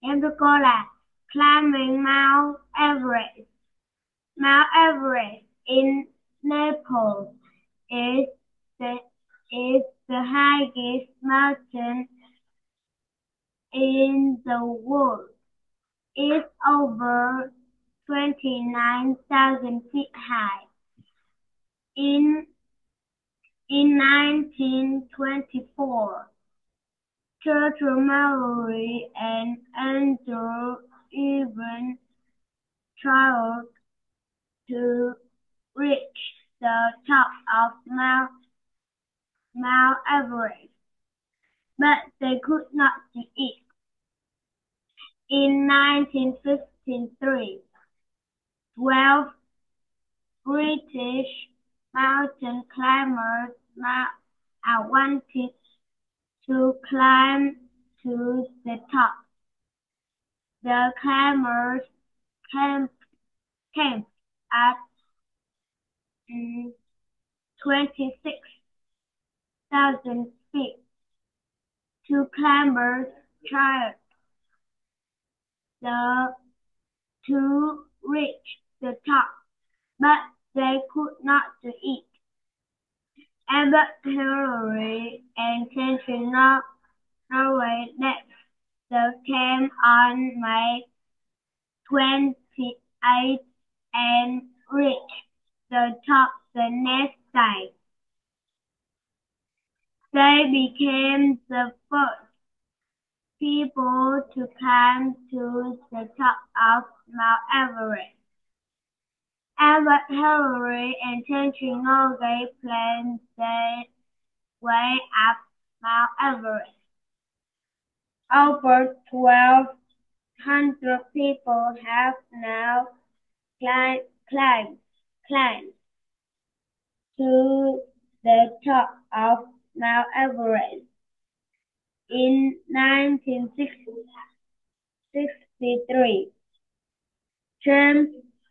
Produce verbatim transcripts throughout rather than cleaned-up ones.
Em thưa cô là climbing Mount Everest. Mount Everest in Nepal is the is the highest mountain in the world. It's over twenty-nine thousand feet high. In in nineteen twenty-four, Churchill Mallory and Andrew Irvine tried to reach the top of Mount, Mount Everest, but they could not do it. In nineteen fifty-three, twelve British mountain climbers uh, wanted to climb to the top. The climbers camped, camped at um, twenty-six thousand feet. Two climbers tried the to reach the top, but they could not do it. Albert Hillary and Century Nor- Norway left the camp on May twenty-eighth and reached the top the next day. They became the first people to climb to the top of Mount Everest. Albert Hillary and Century Norway planned their way up Mount Everest. Over twelve hundred people have now climbed, climbed, climbed to the top of Mount Everest. In nineteen sixty-three, James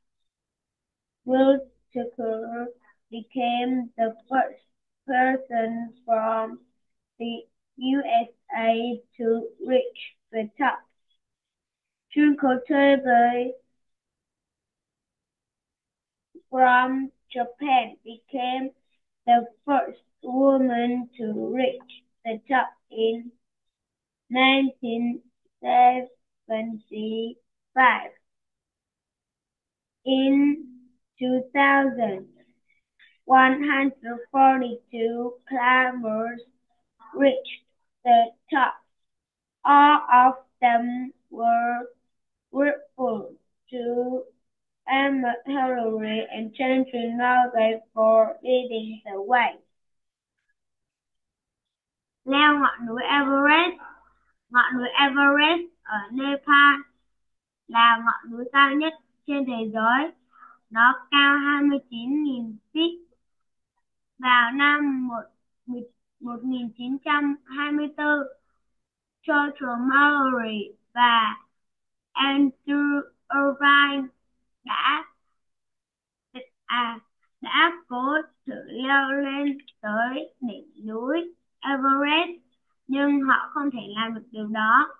Whittaker became the first person from the U S A to reach the top. Junko Tabei from Japan became the first woman to reach the top in nineteen seventy-five. In two thousand, one hundred forty-two climbers reached the top. All of them were grateful to Emma Hillary and Century Norway for leading the way. Leo ngọn núi Everest. Ngọn núi Everest ở Nepal là ngọn núi cao nhất trên thế giới. Nó cao hai mươi chín nghìn feet. Vào năm một nghìn chín trăm hai mươi tư, Churchill Mallory và Andrew Irvine đã à, đã cố thử leo lên tới đỉnh núi Everest, nhưng họ không thể làm được điều đó.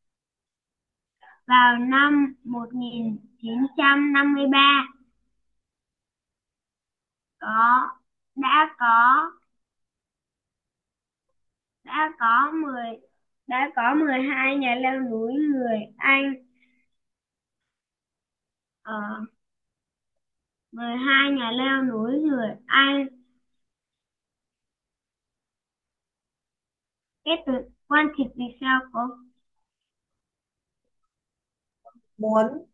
Vào năm một nghìn chín trăm năm mươi ba, có đã có đã có mười đã có mười hai nhà leo núi người Anh ở mười hai nhà leo núi người Anh cái từ quan thịt vì sao cô? Muốn.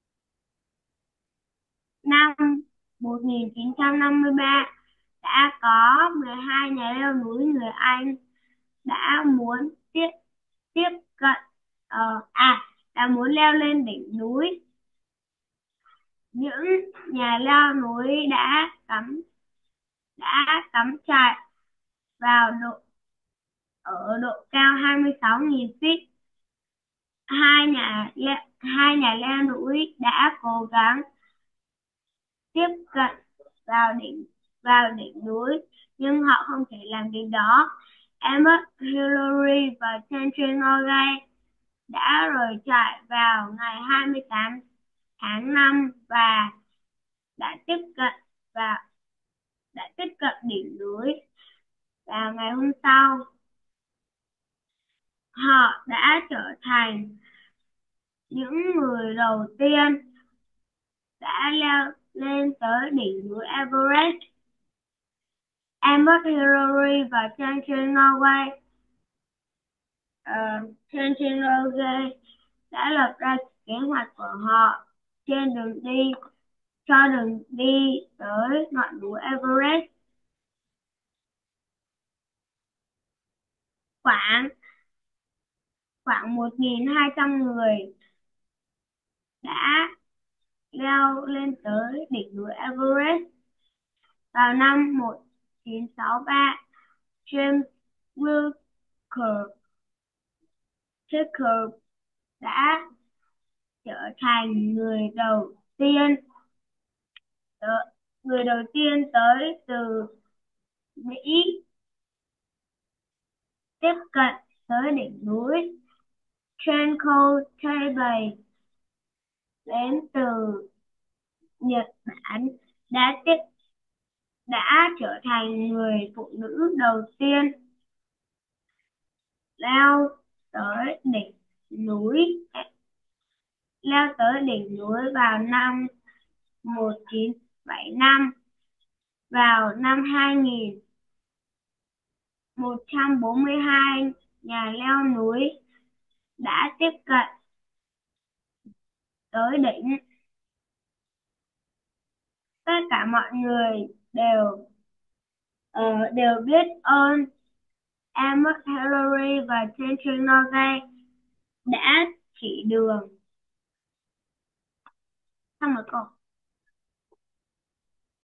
Năm một nghìn chín trăm năm mươi ba đã có mười hai nhà leo núi người Anh đã muốn tiếp tiếp cận ờ, à đã muốn leo lên đỉnh núi. Những nhà leo núi đã cắm đã cắm trại vào độ ở độ cao hai mươi sáu nghìn feet. Hai nhà leo, hai nhà leo núi đã cố gắng tiếp cận vào đỉnh vào đỉnh núi, nhưng họ không thể làm điều đó. Emmett Hillary và Century Norway đã rời trại vào ngày hai mươi tám tháng năm và đã tiếp cận và đã tiếp cận đỉnh núi vào ngày hôm sau. Họ đã trở thành những người đầu tiên đã leo lên tới đỉnh núi Everest. Amos Hillary và Changchun Norway uh, Changchun Norway đã lập ra kế hoạch của họ trên đường đi cho đường đi tới ngọn núi Everest. Khoảng khoảng một nghìn hai trăm người đã leo lên tới đỉnh núi Everest. Vào năm một nghìn chín trăm sáu mươi ba, James Wilker Tucker đã trở thành người đầu tiên tớ- người đầu tiên tới từ Mỹ tiếp cận tới đỉnh núi. Genco Taibei đến từ Nhật Bản đã tiếp đã trở thành người phụ nữ đầu tiên leo tới đỉnh núi leo tới đỉnh núi vào năm một nghìn chín trăm bảy mươi lăm. Vào năm hai nghìn một trăm bốn mươi hai, nhà leo núi đã tiếp cận tới đỉnh. Tất cả mọi người đều ờ, đều biết ơn Amos Hillary và Changchun Norgay đã chỉ đường. Xong rồi cô.